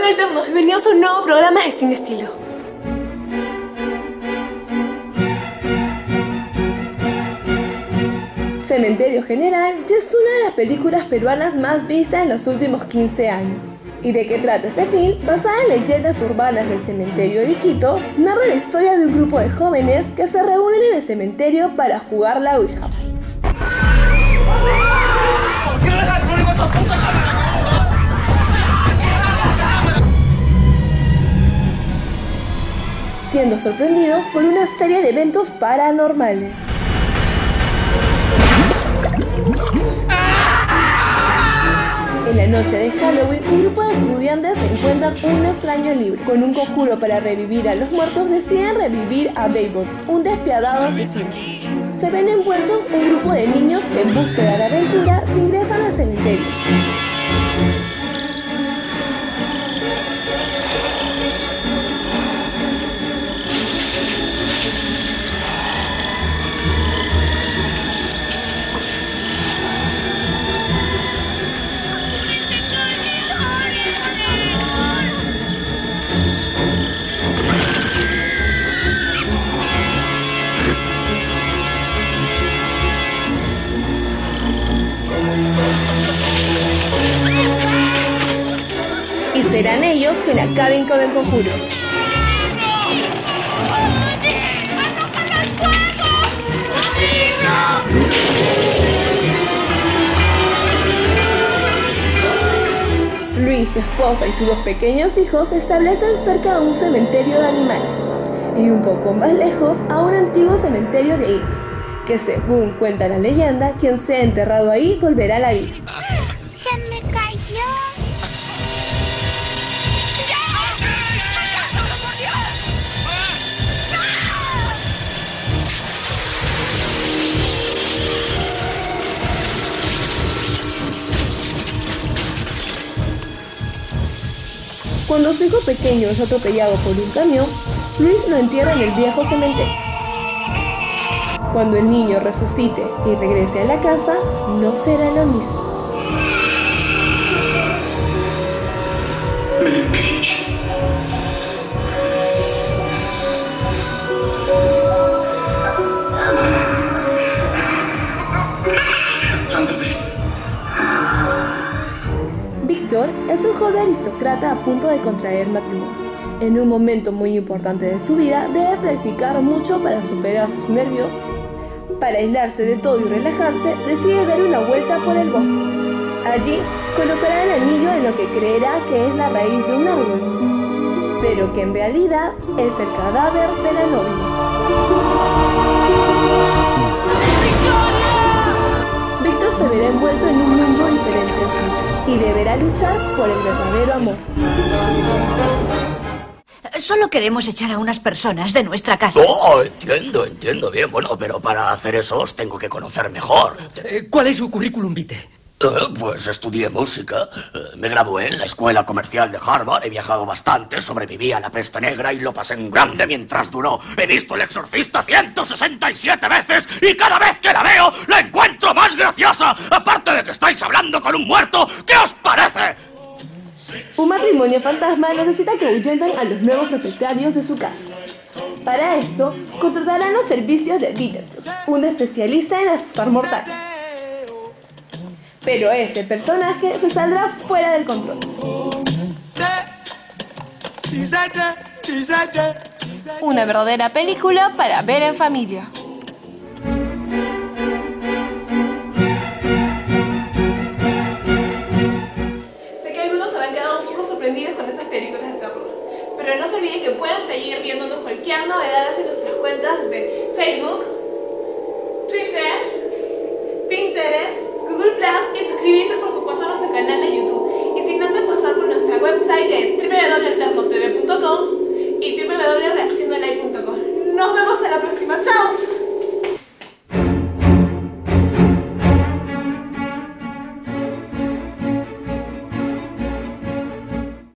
Hola Alternos, bienvenidos a un nuevo programa de Cine Estilo. Cementerio General ya es una de las películas peruanas más vistas en los últimos 15 años. ¿Y de qué trata este film? Basada en leyendas urbanas del cementerio de Iquitos, narra la historia de un grupo de jóvenes que se reúnen en el cementerio para jugar la Ouija. Siendo sorprendidos por una serie de eventos paranormales. En la noche de Halloween, un grupo de estudiantes encuentran un extraño libro. Con un conjuro para revivir a los muertos, deciden revivir a Babel, un despiadado asesino. Se ven envueltos un grupo de niños que en búsqueda de aventura se ingresan al cementerio. Y serán ellos quienes acaben con el conjuro. Luis, su esposa y sus dos pequeños hijos se establecen cerca de un cementerio de animales. Y un poco más lejos a un antiguo cementerio de indios, que según cuenta la leyenda, quien sea enterrado ahí volverá a la vida. ¡Se me cayó! Cuando su hijo pequeño es atropellado por un camión, Luis lo entierra en el viejo cementerio. Cuando el niño resucite y regrese a la casa, no será lo mismo. Víctor es un joven aristócrata a punto de contraer matrimonio. En un momento muy importante de su vida, debe practicar mucho para superar sus nervios. Para aislarse de todo y relajarse, decide dar una vuelta por el bosque. Allí, colocará el anillo en lo que creerá que es la raíz de un árbol, pero que en realidad es el cadáver de la novia. Víctor se verá envuelto en un mundo diferente al suyo y deberá luchar por el verdadero amor. Solo queremos echar a unas personas de nuestra casa. Oh, entiendo bien. Bueno, pero para hacer eso os tengo que conocer mejor. ¿Cuál es su currículum vitae? Pues estudié música. Me gradué en la Escuela Comercial de Harvard. He viajado bastante, sobreviví a la peste negra y lo pasé en grande mientras duró. He visto El Exorcista 167 veces y cada vez que la veo la encuentro más graciosa. Aparte de que estáis hablando con un muerto, ¿qué os parece? Un matrimonio fantasma necesita que ahuyenten a los nuevos propietarios de su casa. Para esto, contratarán los servicios de Beetlejuice, un especialista en asustar mortales. Pero este personaje se saldrá fuera del control. Una verdadera película para ver en familia. Con estas películas de terror, pero no se olviden que pueden seguir viéndonos cualquier novedad en nuestras cuentas de Facebook, Twitter, Pinterest, Google Plus y suscribirse por supuesto a nuestro canal de YouTube, y sin antes pasar por nuestra website de www.alterno.com.